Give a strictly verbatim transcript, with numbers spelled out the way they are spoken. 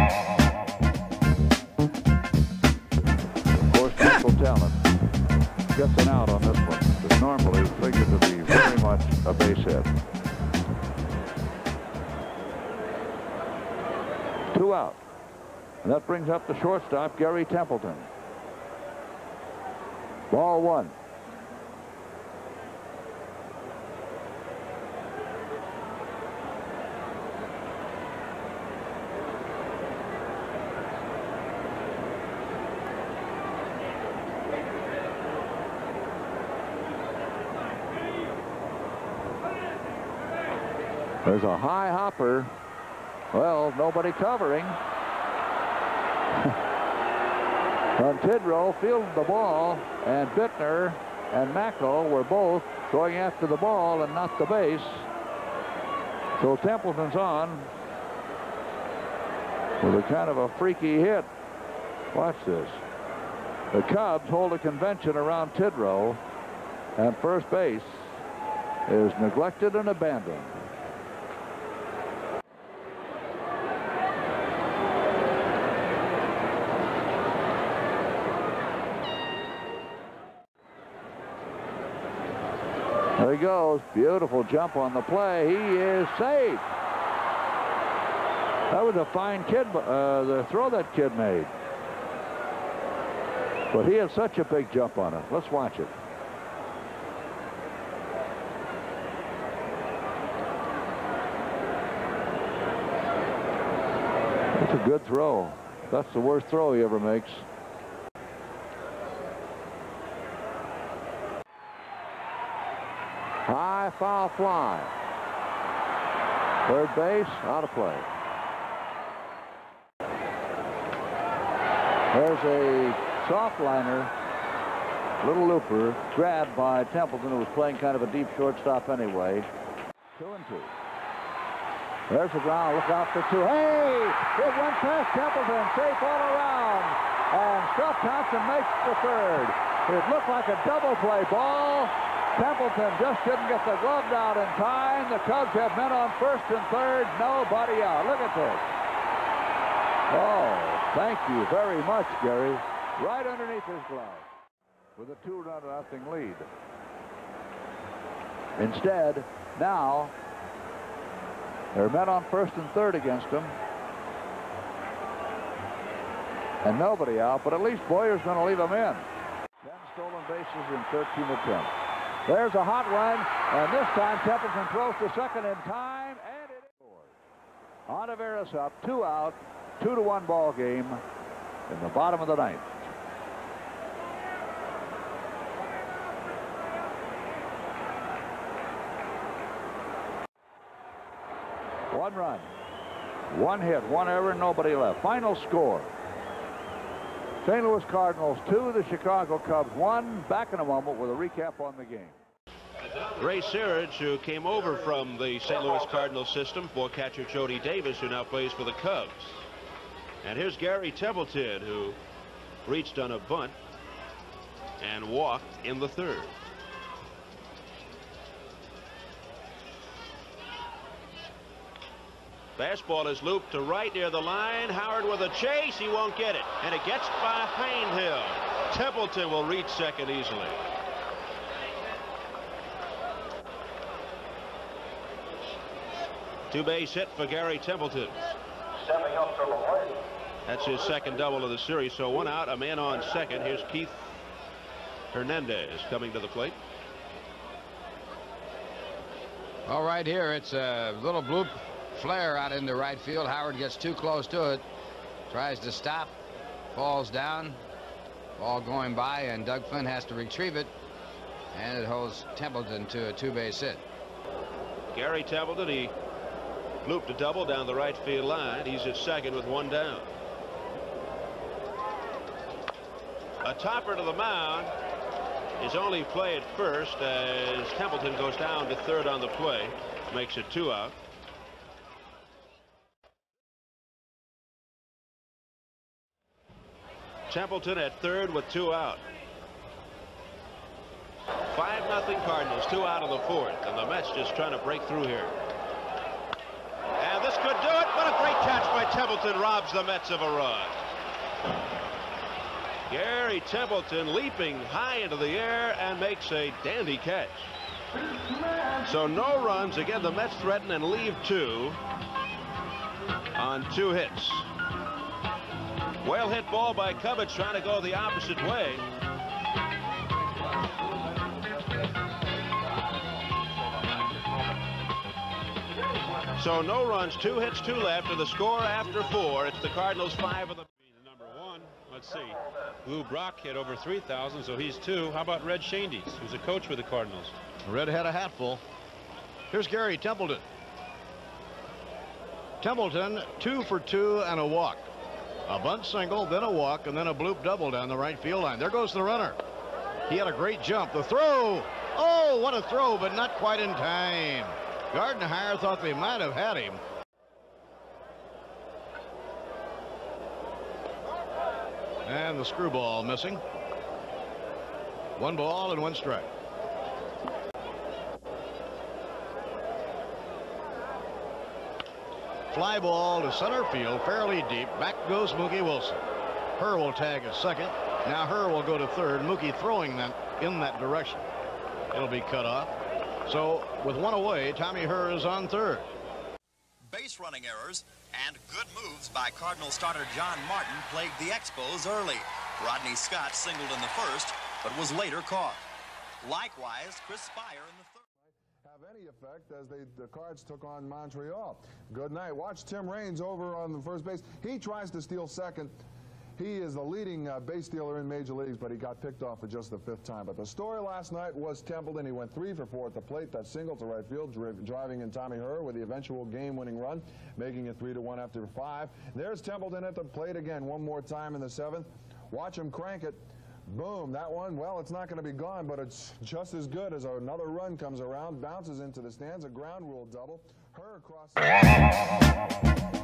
Of course, natural talent gets an out on this one. It's normally figured to be very much a base hit. Two out. And that brings up the shortstop, Garry Templeton. Ball one. There's a high hopper. Well, nobody covering. And Tidrow fielded the ball, and Bittner and Mackel were both going after the ball and not the base. So Templeton's on with a kind of a freaky hit. Watch this. The Cubs hold a convention around Tidrow, and first base is neglected and abandoned. There he goes. Beautiful jump on the play. He is safe. That was a fine kid, uh, the throw that kid made. But he had such a big jump on it. Let's watch it. That's a good throw. That's the worst throw he ever makes. High foul fly. Third base, out of play. There's a soft liner, little looper, grabbed by Templeton, who was playing kind of a deep shortstop anyway. Two and two. There's the ground. Look out for two. Hey! It went past Templeton. Safe all around. And Stuff Thompson makes the third. It looked like a double play ball. Templeton just didn't get the glove down in time. The Cubs have men on first and third. Nobody out. Look at this. Oh, thank you very much, Gary. Right underneath his glove with a two to nothing lead. Instead, now, there are men on first and third against him. And nobody out, but at least Boyer's going to leave him in. ten stolen bases in thirteen attempts. There's a hot one, and this time Templeton throws to second in time, and it is. Ontiveros up, two out, two to one ball game in the bottom of the ninth. One run, one hit, one error, nobody left. Final score. Saint Louis Cardinals two, the Chicago Cubs one. Back in a moment with a recap on the game. Ray Searage, who came over from the Saint Louis Cardinals system for catcher Jody Davis, who now plays for the Cubs. And here's Garry Templeton, who reached on a bunt and walked in the third. Fastball is looped to right near the line. Howard with a chase. He won't get it. And it gets behind him. Templeton will reach second easily. Two base hit for Garry Templeton. That's his second double of the series. So one out, a man on second. Here's Keith Hernandez coming to the plate. All right, here it's a little bloop flare out into right field. Howard gets too close to it, tries to stop, falls down, ball going by, and Doug Flynn has to retrieve it, and it holds Templeton to a two-base hit. Garry Templeton, he looped a double down the right field line. He's at second with one down. A topper to the mound. His only play at first as Templeton goes down to third on the play, makes it two out. Templeton at third with two out. Five nothing Cardinals, two out of the fourth, and the Mets just trying to break through here. And this could do it. What a great catch by Templeton, robs the Mets of a run. Garry Templeton leaping high into the air and makes a dandy catch. So no runs. Again, the Mets threaten and leave two on two hits. Well hit ball by Cubbage, trying to go the opposite way. So no runs, two hits, two left, and the score after four. It's the Cardinals five of the. Number one, let's see. Lou Brock hit over three thousand, so he's two. How about Red Shandies, who's a coach with the Cardinals? Red had a hatful. Here's Garry Templeton. Templeton, two for two and a walk. A bunt single, then a walk, and then a bloop double down the right field line. There goes the runner. He had a great jump. The throw. Oh, what a throw, but not quite in time. Gardenhire thought they might have had him. And the screwball missing. One ball and one strike. Fly ball to center field, fairly deep. Back goes Mookie Wilson. Herr will tag at second. Now Herr will go to third. Mookie throwing that in that direction. It'll be cut off. So with one away, Tommy Herr is on third. Base running errors and good moves by Cardinal starter John Martin plagued the Expos early. Rodney Scott singled in the first, but was later caught. Likewise, Chris Spire in the third. Have any effect as they the Cards took on Montreal. Good night. Watch Tim Raines over on the first base. He tries to steal second. He is the leading uh, base stealer in Major Leagues, but he got picked off for just the fifth time. But the story last night was Templeton. He went three for four at the plate. That single to right field, dri driving in Tommy Herr with the eventual game-winning run, making it three to one after five. There's Templeton at the plate again, one more time in the seventh. Watch him crank it. Boom, that one, well, it's not going to be gone, but it's just as good as another run comes around, bounces into the stands, a ground rule double. Herr across.